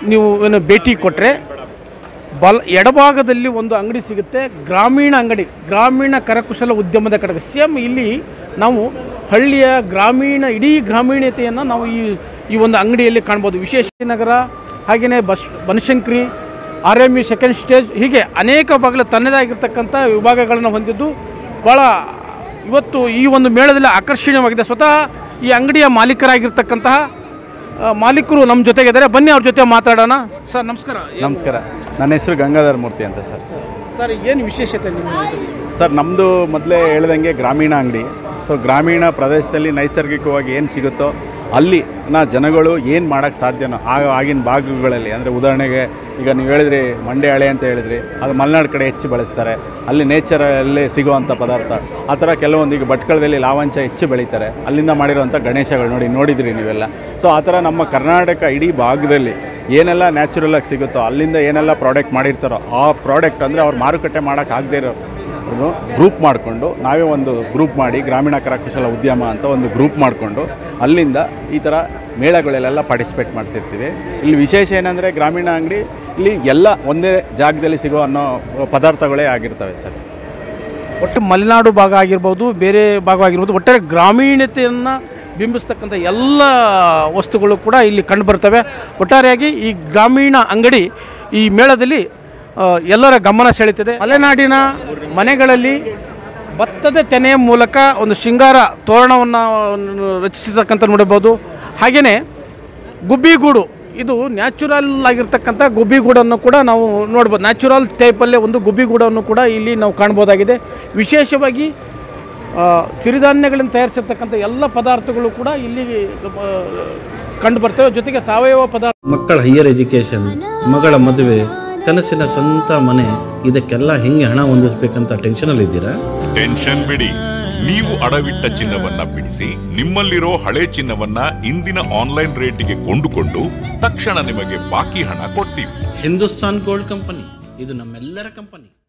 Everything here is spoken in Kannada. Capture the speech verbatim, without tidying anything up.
ನೀವು ಏನು ಭೇಟಿ ಕೊಟ್ಟರೆ ಬಲ ಎಡಭಾಗದಲ್ಲಿ ಒಂದು ಅಂಗಡಿ ಸಿಗುತ್ತೆ, ಗ್ರಾಮೀಣ ಅಂಗಡಿ, ಗ್ರಾಮೀಣ ಕರಕುಶಲ ಉದ್ಯಮದ ಕಡೆಗೆ. ಸೇಮ್ ಇಲ್ಲಿ ನಾವು ಹಳ್ಳಿಯ ಗ್ರಾಮೀಣ ಇಡೀ ಗ್ರಾಮೀಣತೆಯನ್ನು ನಾವು ಈ ಈ ಒಂದು ಅಂಗಡಿಯಲ್ಲಿ ಕಾಣ್ಬೋದು. ವಿಶೇಷ ನಗರ, ಹಾಗೆಯೇ bus Banashankari, R M E second stage, ಹೀಗೆ ಅನೇಕ ಭಾಗಗಳ ತನ್ನದಾಗಿರ್ತಕ್ಕಂಥ ವಿಭಾಗಗಳನ್ನು ಹೊಂದಿದ್ದು ಭಾಳ ಇವತ್ತು ಈ ಒಂದು ಮೇಳದಲ್ಲಿ ಆಕರ್ಷಣೀಯವಾಗಿದೆ. ಸ್ವತಃ ಈ ಅಂಗಡಿಯ ಮಾಲೀಕರಾಗಿರ್ತಕ್ಕಂತಹ ಮಾಲೀಕರು ನಮ್ಮ ಜೊತೆಗಿದ್ದಾರೆ, ಬನ್ನಿ ಅವ್ರ ಜೊತೆ ಮಾತಾಡೋಣ. ಸರ್ ನಮಸ್ಕಾರ. ನಮಸ್ಕಾರ, ನನ್ನ ಹೆಸರು ಗಂಗಾಧರ ಮೂರ್ತಿ ಅಂತ ಸರ್. ಸರ್ ಏನು ವಿಶೇಷತೆ ನಿಮ್ಮ? ಸರ್ ನಮ್ಮದು ಮೊದಲೇ ಹೇಳ್ದಂಗೆ ಗ್ರಾಮೀಣ ಅಂಗಡಿ. ಸೊ ಗ್ರಾಮೀಣ ಪ್ರದೇಶದಲ್ಲಿ ನೈಸರ್ಗಿಕವಾಗಿ ಏನು ಸಿಗುತ್ತೋ ಅಲ್ಲಿ ನಾ ಜನಗಳು ಏನು ಮಾಡೋಕ್ಕೆ ಸಾಧ್ಯನೋ ಆಗ ಆಗಿನ ಭಾಗಗಳಲ್ಲಿ, ಅಂದರೆ ಉದಾಹರಣೆಗೆ ಈಗ ನೀವು ಹೇಳಿದ್ರಿ ಮಂಡ್ಯ ಹಳೆ ಅಂತ ಹೇಳಿದ್ರಿ, ಅದು ಮಲೆನಾಡು ಕಡೆ ಹೆಚ್ಚು ಬಳಸ್ತಾರೆ, ಅಲ್ಲಿ ನೇಚರಲ್ಲಿ ಸಿಗುವಂಥ ಪದಾರ್ಥ. ಆ ಥರ ಕೆಲವೊಂದು ಈಗ ಭಟ್ಕಳದಲ್ಲಿ ಲಾವಂಚ ಹೆಚ್ಚು ಬೆಳೀತಾರೆ, ಅಲ್ಲಿಂದ ಮಾಡಿರೋವಂಥ ಗಣೇಶಗಳು ನೋಡಿ ನೋಡಿದ್ರಿ ನೀವೆಲ್ಲ. ಸೊ ಆ ಥರ ನಮ್ಮ ಕರ್ನಾಟಕ ಇಡೀ ಭಾಗದಲ್ಲಿ ಏನೆಲ್ಲ ನ್ಯಾಚುರಲಾಗಿ ಸಿಗುತ್ತೋ ಅಲ್ಲಿಂದ ಏನೆಲ್ಲ ಪ್ರಾಡಕ್ಟ್ ಮಾಡಿರ್ತಾರೋ ಆ ಪ್ರಾಡಕ್ಟ್ ಅಂದರೆ ಅವ್ರು ಮಾರುಕಟ್ಟೆ ಮಾಡೋಕ್ಕಾಗದೇ ಇರೋ ಗ್ರೂಪ್ ಮಾಡಿಕೊಂಡು ನಾವೇ ಒಂದು ಗ್ರೂಪ್ ಮಾಡಿ ಗ್ರಾಮೀಣ ಕರಕುಶಲ ಉದ್ಯಮ ಅಂತ ಒಂದು ಗ್ರೂಪ್ ಮಾಡಿಕೊಂಡು ಅಲ್ಲಿಂದ ಈ ಥರ ಮೇಳಗಳಲ್ಲೆಲ್ಲ ಪಾರ್ಟಿಸಿಪೇಟ್ ಮಾಡ್ತಿರ್ತೀವಿ. ಇಲ್ಲಿ ವಿಶೇಷ ಏನಂದರೆ ಗ್ರಾಮೀಣ ಅಂಗಡಿ ಇಲ್ಲಿ ಎಲ್ಲ ಒಂದೇ ಜಾಗದಲ್ಲಿ ಸಿಗೋ ಅನ್ನೋ ಪದಾರ್ಥಗಳೇ ಆಗಿರ್ತವೆ ಸರ್. ಒಟ್ಟು ಮಲೆನಾಡು ಭಾಗ ಆಗಿರ್ಬೋದು, ಬೇರೆ ಭಾಗ ಆಗಿರ್ಬೋದು, ಒಟ್ಟಾರೆ ಗ್ರಾಮೀಣತೆಯನ್ನು ಬಿಂಬಿಸ್ತಕ್ಕಂಥ ಎಲ್ಲ ವಸ್ತುಗಳು ಕೂಡ ಇಲ್ಲಿ ಕಂಡು ಬರ್ತವೆ. ಒಟ್ಟಾರೆಯಾಗಿ ಈ ಗ್ರಾಮೀಣ ಅಂಗಡಿ ಈ ಮೇಳದಲ್ಲಿ ಎಲ್ಲರ ಗಮನ ಸೆಳೀತದೆ. ಮಲೆನಾಡಿನ ಮನೆಗಳಲ್ಲಿ ಭತ್ತದ ತೆನೆಯ ಮೂಲಕ ಒಂದು ಶೃಂಗಾರ ತೋರಣವನ್ನು ರಚಿಸಿರ್ತಕ್ಕಂಥ ನೋಡಬಹುದು. ಹಾಗೆಯೇ ಗುಬ್ಬಿಗೂಡು, ಇದು ನ್ಯಾಚುರಲ್ ಆಗಿರ್ತಕ್ಕಂಥ ಗುಬ್ಬಿಗೂಡನ್ನು ಕೂಡ ನಾವು ನೋಡ್ಬೋದು. ನ್ಯಾಚುರಲ್ ಟೈಪಲ್ಲೇ ಒಂದು ಗುಬ್ಬಿಗೂಡನ್ನು ಕೂಡ ಇಲ್ಲಿ ನಾವು ಕಾಣ್ಬೋದಾಗಿದೆ. ವಿಶೇಷವಾಗಿ ಸಿರಿಧಾನ್ಯಗಳಿಂದ ತಯಾರಿಸಿರ್ತಕ್ಕಂಥ ಎಲ್ಲ ಪದಾರ್ಥಗಳು ಕೂಡ ಇಲ್ಲಿ ಕಂಡು ಬರ್ತವೆ. ಜೊತೆಗೆ ಸಾವಯವ ಪದಾರ್ಥ, ಮಕ್ಕಳ ಹೈಯರ್ ಎಜುಕೇಷನ್, ಮಗಳ ಮದುವೆ, ಕನಸಿನ ಸ್ವಂತ ಮನೆ, ಇದಕ್ಕೆಲ್ಲ ಹೆಂಗೆ ಹಣ ಹೊಂದಿಸ್ಬೇಕಂತ ಟೆನ್ಷನ್ ಅಲ್ಲಿ ಇದ್ದೀರಾ? ಟೆನ್ಷನ್ ಬಿಡಿ, ನೀವು ಅಡವಿಟ್ಟ ಚಿನ್ನವನ್ನ ಬಿಡಿಸಿ ನಿಮ್ಮಲ್ಲಿರೋ ಹಳೆ ಚಿನ್ನವನ್ನ ಇಂದಿನ ಆನ್ಲೈನ್ ರೇಟಿಗೆ ಕೊಂಡುಕೊಂಡು ತಕ್ಷಣ ನಿಮಗೆ ಬಾಕಿ ಹಣ ಕೊಡ್ತೀವಿ. ಹಿಂದೂಸ್ತಾನ್ ಗೋಲ್ಡ್ ಕಂಪನಿ, ಇದು ನಮ್ಮೆಲ್ಲರ ಕಂಪನಿ.